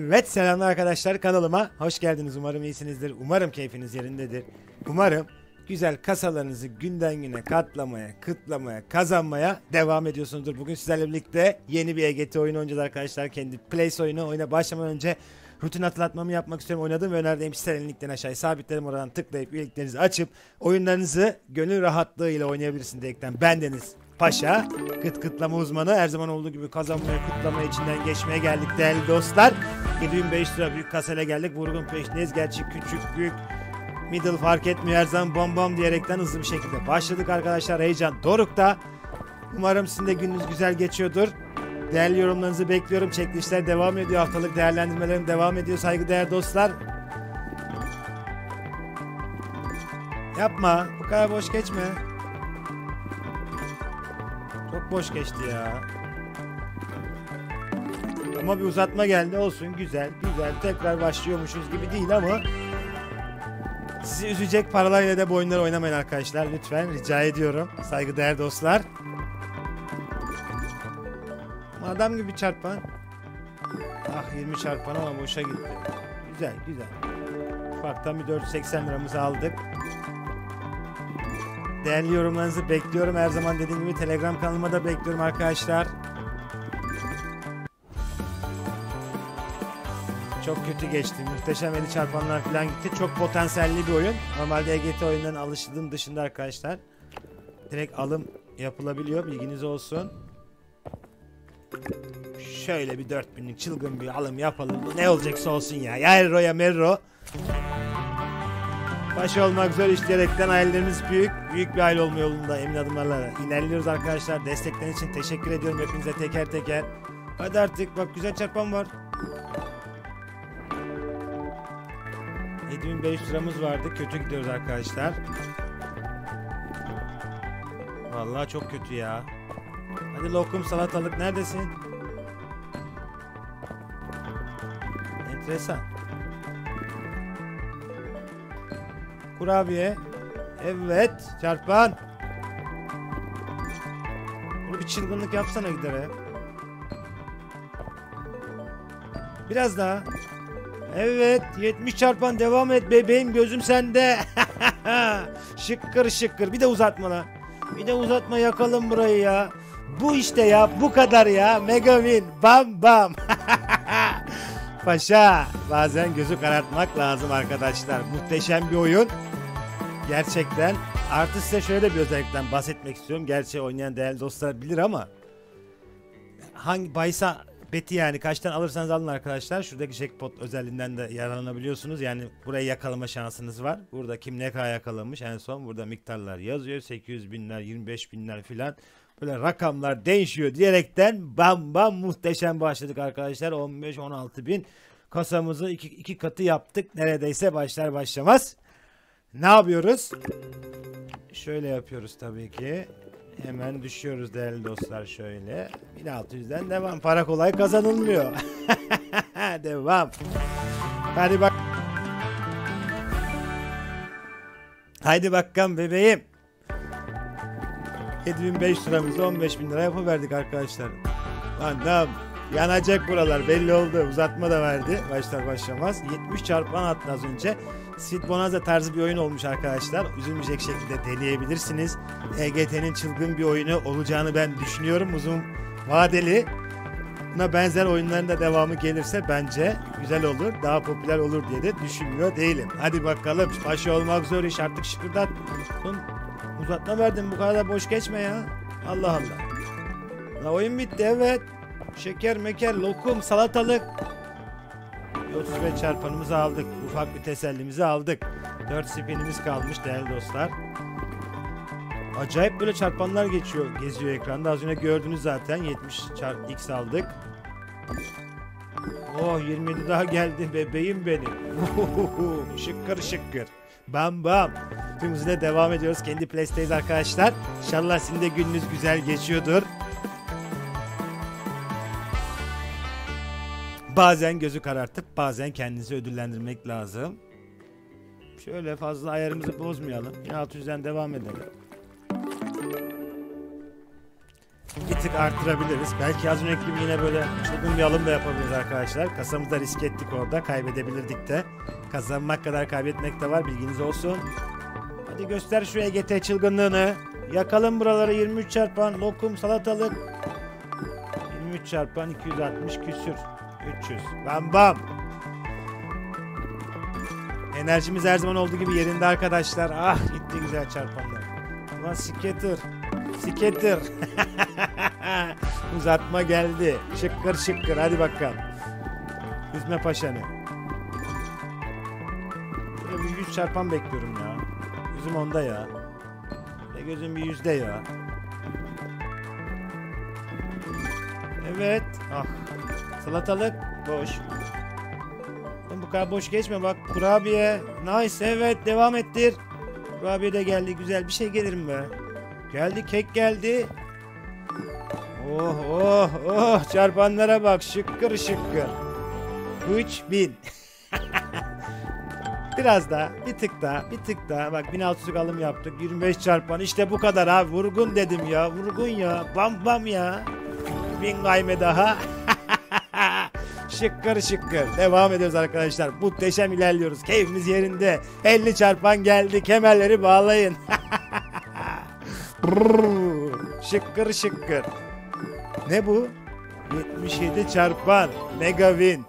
Evet, selamlar arkadaşlar, kanalıma hoş geldiniz. Umarım iyisinizdir. Umarım keyfiniz yerindedir. Umarım güzel kasalarınızı günden güne katlamaya, kıtlamaya, kazanmaya devam ediyorsunuzdur. Bugün sizlerle birlikte yeni bir EGT oyunu oynayacağız arkadaşlar. Kendi Place oyuna başlamadan önce rutin hatırlatmamı yapmak istiyorum. Oynadığım ve önerdiğim sitelerin linkten aşağıya sabitlerim, oradan tıklayıp üyeliklerinizi açıp oyunlarınızı gönül rahatlığıyla oynayabilirsiniz diyerekten bendeniz Paşa, kıtlama uzmanı, her zaman olduğu gibi kazanmaya, kıtlamaya, içinden geçmeye geldik değerli dostlar. 7500 lira büyük kasayla geldik. Vurgun peşindeyiz. Gerçi küçük, büyük, middle fark etmiyor. Her zaman bom bom diyerekten hızlı bir şekilde başladık arkadaşlar. Heyecan dorukta. Umarım sizin de gününüz güzel geçiyordur. Değerli yorumlarınızı bekliyorum. Çekilişler devam ediyor. Haftalık değerlendirmelerim devam ediyor saygıdeğer dostlar. Yapma. Bu kadar boş geçme. Çok boş geçti ya. Ama bir uzatma geldi, olsun, güzel güzel, tekrar başlıyormuşuz gibi değil ama sizi üzecek paralarla da bu oyunları oynamayın arkadaşlar, lütfen rica ediyorum saygıdeğer dostlar. Adam gibi çarpan. Ah, 20 çarpan ama boşa gitti. Güzel güzel. Ufaktan bir 480 liramızı aldık. Değerli yorumlarınızı bekliyorum. Her zaman dediğim gibi Telegram kanalıma da bekliyorum arkadaşlar. Çok kötü geçti. Muhteşem 50 çarpanlar falan gitti. Çok potansiyelli bir oyun. Normalde EGT oyunlarına alıştığım dışında arkadaşlar direkt alım yapılabiliyor. Bilginiz olsun. Şöyle bir 4000'lik çılgın bir alım yapalım. Ne olacaksa olsun ya. Ya Erro ya Merro. Baş olmak zor iş diyerekten hayallerimiz büyük. Büyük bir aile olma yolunda emin adımlarla ilerliyoruz arkadaşlar. Destekleriniz için teşekkür ediyorum hepinize teker teker. Hadi artık, bak güzel çarpan var. 7500 liramız vardı. Kötü gidiyoruz arkadaşlar. Vallahi çok kötü ya. Hadi lokum, salatalık neredesin? Enteresan. Kurabiye. Evet. Çarpan. Bunu bir çılgınlık yapsana gider ya. Biraz daha. Evet. 70 çarpan, devam et bebeğim, gözüm sende. Şıkkır şıkkır. Bir de uzatma lan. Bir de uzatma, yakalım burayı ya. Bu işte ya. Bu kadar ya. Mega win. Bam bam. Paşa. Bazen gözü karartmak lazım arkadaşlar. Muhteşem bir oyun. Gerçekten. Artı size şöyle bir özellikten bahsetmek istiyorum. Gerçi oynayan değerli dostlar bilir ama hangi bahisa beti, yani kaçtan alırsanız alın arkadaşlar. Şuradaki jackpot özelliğinden de yararlanabiliyorsunuz. Yani burayı yakalama şansınız var. Burada kim ne kadar yakalamış en son burada miktarlar yazıyor. 800 binler, 25 binler filan. Böyle rakamlar değişiyor diyerekten bam bam muhteşem başladık arkadaşlar. 15-16 bin kasamızı iki katı yaptık. Neredeyse başlar başlamaz. Ne yapıyoruz? Şöyle yapıyoruz tabii ki. Hemen düşüyoruz değerli dostlar şöyle. 1600'den devam. Para kolay kazanılmıyor. Devam. Hadi bak. Haydi bakalım bebeğim. 7500 liramızı 15.000 lira yapıverdik arkadaşlar. Anam. Yanacak buralar belli oldu. Uzatma da verdi. Başlar başlamaz. 70 çarpan attı az önce. Sweet Bonanza tarzı bir oyun olmuş arkadaşlar. Üzülmeyecek şekilde deneyebilirsiniz. EGT'nin çılgın bir oyunu olacağını ben düşünüyorum. Uzun vadeli. Buna benzer oyunların da devamı gelirse bence güzel olur. Daha popüler olur diye de düşünmüyor değilim. Hadi bakalım. Başı olmak zor iş. Artık şıkırdat. Uzatma verdim. Bu kadar da boş geçme ya. Allah Allah. La oyun bitti, evet. Şeker meker, lokum, salatalık. 35 çarpanımızı aldık. Ufak bir tesellimizi aldık. 4 spinimiz kalmış değerli dostlar. Acayip böyle çarpanlar geziyor ekranda. Az önce gördünüz zaten. 70 çarpı x aldık. Oh, 27 daha geldi bebeğim benim. Şıkkır şıkkır. Bam bam. Tüm hızıyla devam ediyoruz. Kendi Place'teyiz arkadaşlar. İnşallah sizin de gününüz güzel geçiyordur. Bazen gözü karartıp bazen kendinizi ödüllendirmek lazım. Şöyle fazla ayarımızı bozmayalım. 1600'den devam edelim. bir tık arttırabiliriz. Belki az önceki gibi yine böyle çılgın bir alım da yapabiliriz arkadaşlar. Kasamızda risk ettik orada. Kaybedebilirdik de. Kazanmak kadar kaybetmek de var. Bilginiz olsun. Hadi göster şu EGT çılgınlığını. Yakalım buraları. 23 çarpan lokum salatalık. 23 çarpan 260 küsür. 300. Bam bam. Enerjimiz her zaman olduğu gibi yerinde arkadaşlar. Ah gitti güzel çarpanlar. Ulan Skater. Skater. Uzatma geldi. Şıkkır şıkkır. Hadi bakalım. Üzme paşanı. Böyle bir 100 çarpan bekliyorum ya. Gözüm onda ya. Gözüm bir 100'de ya. Evet. Ah. Salatalık boş. Bu kadar boş geçme bak. Kurabiye. Nice. Evet. Devam ettir. Kurabiye de geldi. Güzel. Bir şey gelir mi be? Geldi. Kek geldi. Oh oh oh. Çarpanlara bak. Şıkkır şıkkır. 3000. Biraz daha. Bir tık daha. Bir tık daha. Bak 1600'lük alım yaptık. 25 çarpan. İşte bu kadar abi. Vurgun dedim ya. Vurgun ya. Bam bam ya. 1000 kayme daha. Şıkkır şıkkır. Devam ediyoruz arkadaşlar. Muhteşem ilerliyoruz. Keyfimiz yerinde. 50 çarpan geldi. Kemerleri bağlayın. Şıkkır şıkkır. Ne bu? 77 çarpan. Mega win.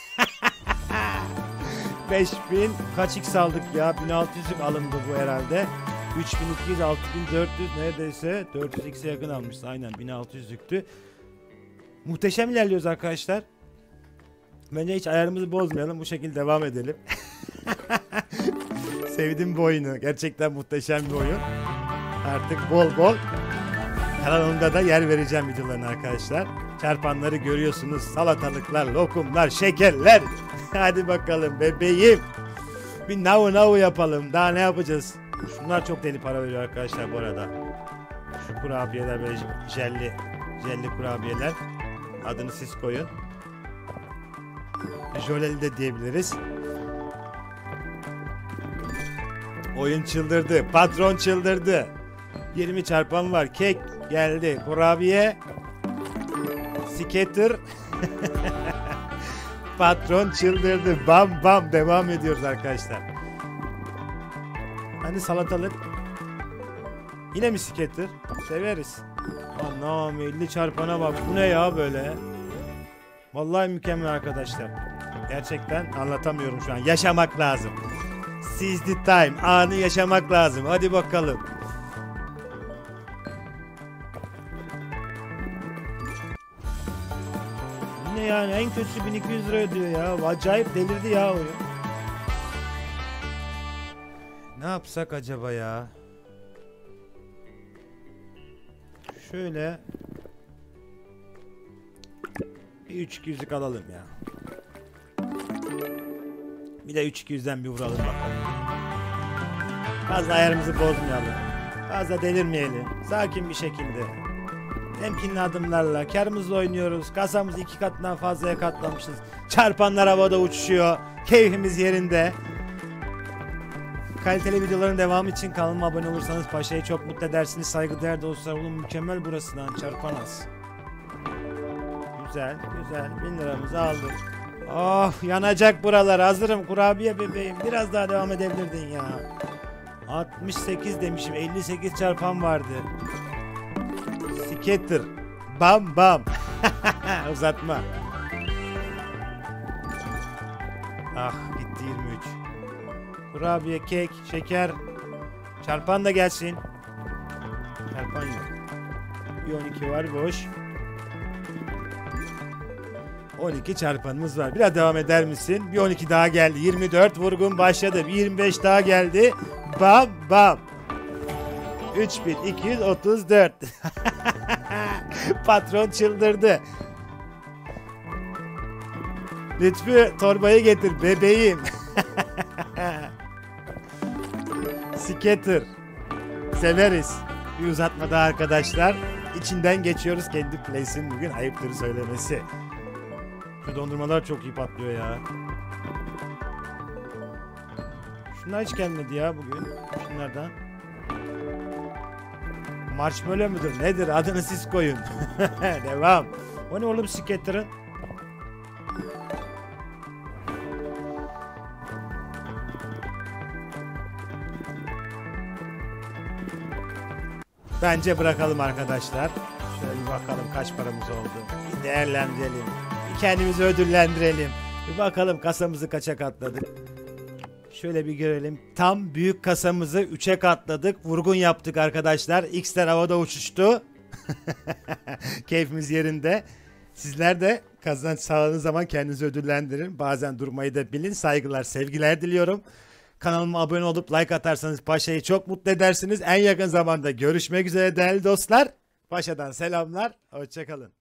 5000 kaç x aldık ya? 1600'lük alındı bu herhalde. 3200, 6400 neredeyse 400x'e yakın almışız. Aynen 1600'lüktü. Muhteşem ilerliyoruz arkadaşlar. Bence hiç ayarımızı bozmayalım. Bu şekilde devam edelim. Sevdim bu oyunu. Gerçekten muhteşem bir oyun. Artık bol bol kanalımda da yer vereceğim videolarına arkadaşlar. Çarpanları görüyorsunuz. Salatalıklar, lokumlar, şekerler. Hadi bakalım bebeğim. Bir navu yapalım. Daha ne yapacağız? Şunlar çok deli para veriyor arkadaşlar bu arada. Şu kurabiyeler böyle jelli kurabiyeler. Adını siz koyun. Jöleli de diyebiliriz. Oyun çıldırdı. Patron çıldırdı. 20 çarpan var. Kek geldi. Kurabiye. Skater. Patron çıldırdı. Bam bam devam ediyoruz arkadaşlar. Hani salatalık. Yine mi skater? Severiz. Anam 50 çarpana bak. Bu ne ya böyle? Vallahi mükemmel arkadaşlar. Gerçekten anlatamıyorum şu an. Yaşamak lazım. Seize the time. Anı yaşamak lazım. Hadi bakalım. Ne yani en kötüsü 1200 lira ödüyor ya. Acayip delirdi ya oyun. Ne yapsak acaba ya? Şöyle bir 3-200'lük alalım ya. Bir de 3-200'den bir vuralım bakalım. Fazla ayarımızı bozmayalım. Fazla delirmeyelim. Sakin bir şekilde. Temkinli adımlarla karımızla oynuyoruz. Kasamızı 2 katından fazlaya katlamışız. Çarpanlar havada uçuşuyor. Keyfimiz yerinde. Kaliteli videoların devamı için kanalıma abone olursanız paşayı çok mutlu edersiniz. Saygıdeğer dostlar. Oğlum mükemmel burası lan. Çarpan az. Güzel güzel. 1000 liramızı aldık. Oh yanacak buralar. Hazırım kurabiye bebeğim. Biraz daha devam edebilirdin ya. 68 demişim. 58 çarpan vardı. Skater. Bam bam. Uzatma. Ah gitti 23. Kurabiye, kek, şeker. Çarpan da gelsin. Çarpan yok. Bir 12 var boş. 12 çarpanımız var. Biraz devam eder misin? Bir 12 daha geldi. 24 vurgun başladı. Bir 25 daha geldi. Bam bam. 3234. Patron çıldırdı. Lütfü torbayı getir bebeğim. Skater. Severiz. Bir uzatma daha arkadaşlar. İçinden geçiyoruz kendi place'in bugün ayıptır söylemesi. Şu dondurmalar çok iyi patlıyor ya. Şunlar hiç gelmedi ya bugün. Şunlardan. Marshmallow mudur nedir adını siz koyun. Devam. O ne oğlum Skitter'ın? Bence bırakalım arkadaşlar. Şöyle bir bakalım kaç paramız oldu. Bir değerlendirelim. Bir kendimizi ödüllendirelim. Bir bakalım kasamızı kaça katladık. Şöyle bir görelim. Tam büyük kasamızı 3'e katladık. Vurgun yaptık arkadaşlar. X'ler havada uçuştu. Keyfimiz yerinde. Sizler de kazanç sağladığınız zaman kendinizi ödüllendirin. Bazen durmayı da bilin. Saygılar, sevgiler diliyorum. Kanalıma abone olup like atarsanız Paşa'yı çok mutlu edersiniz. En yakın zamanda görüşmek üzere değerli dostlar. Paşa'dan selamlar. Hoşçakalın.